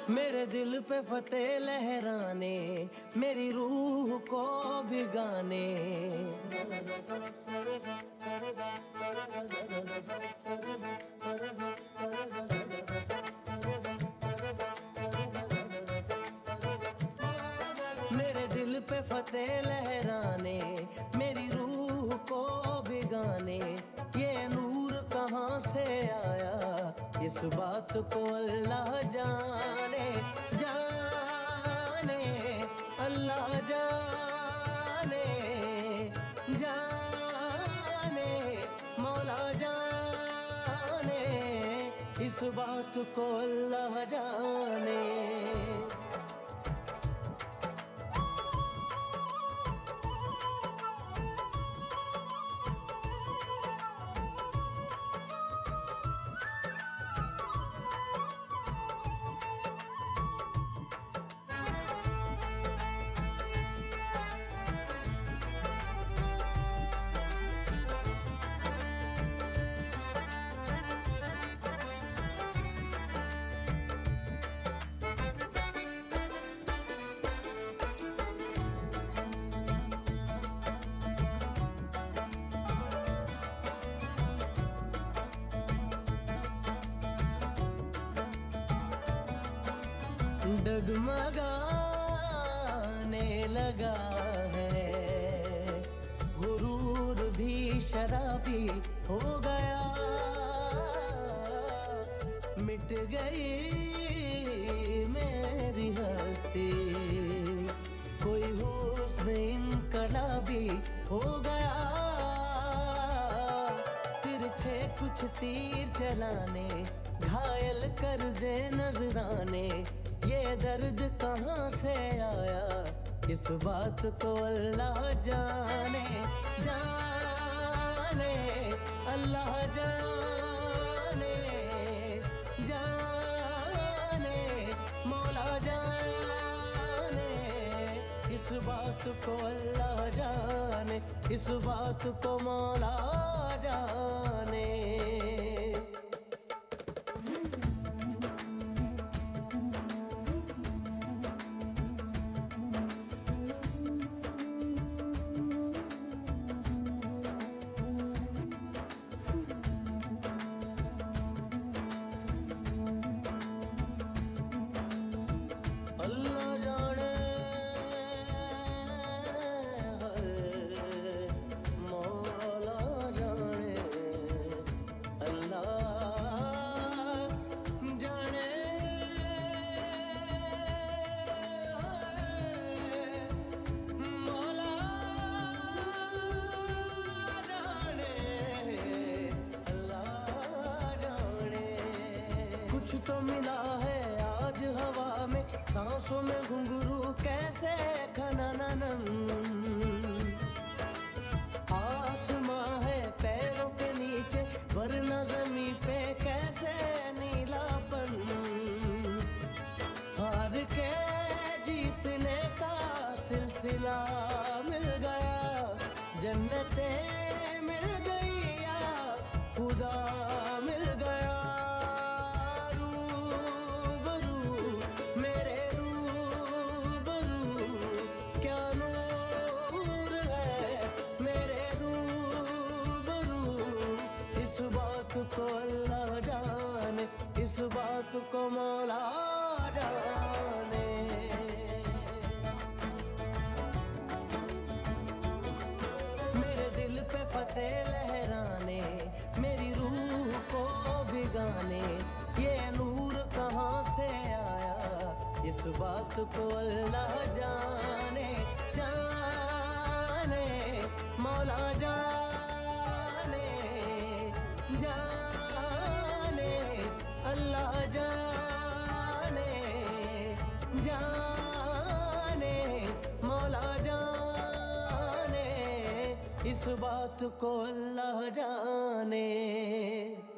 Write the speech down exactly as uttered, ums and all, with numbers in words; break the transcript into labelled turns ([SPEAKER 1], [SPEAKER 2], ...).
[SPEAKER 1] मेरे दिल पे फतेह लहराने, मेरी रूह को भिगाने। मेरे दिल पे फतेह लहराने, मेरी रूह को भिगाने। ये नूर कहाँ से आया, इस बात को अल्लाह जाने। जाने अल्लाह जाने, जाने मौला जाने, इस बात को अल्लाह जाने। डगमगाने लगा है गुरूर भी शराबी हो गया। मिट गई मेरी हस्ती, कोई हुस्न इनकलाबी हो गया। तिरछे कुछ तीर चलाने, घायल कर दे नजराने। ये दर्द कहाँ से आया, इस बात को अल्लाह जाने। जाने अल्लाह जाने, जाने मौला जाने, इस बात को अल्लाह जाने, इस बात को मौला जाने। तो मिला है आज हवा में, सांसों में घुंघरू कैसे खननन। आसमां है पैरों के नीचे, वरना ज़मीं पे कैसे नीलापन। हार के जीतने का सिलसिला मिल गया, जन्नते मिल गई या खुदा मिल गया। इस बात को अल्लाह जाने, इस बात को मौला जाने। मेरे दिल पे फतेह लहराने, मेरी रूह को भिगाने। ये नूर कहाँ से आया, इस बात को अल्लाह जाने। जाने मौला जाने, जाने अल्लाह जाने, जाने मौला जाने, इस बात को अल्लाह जाने।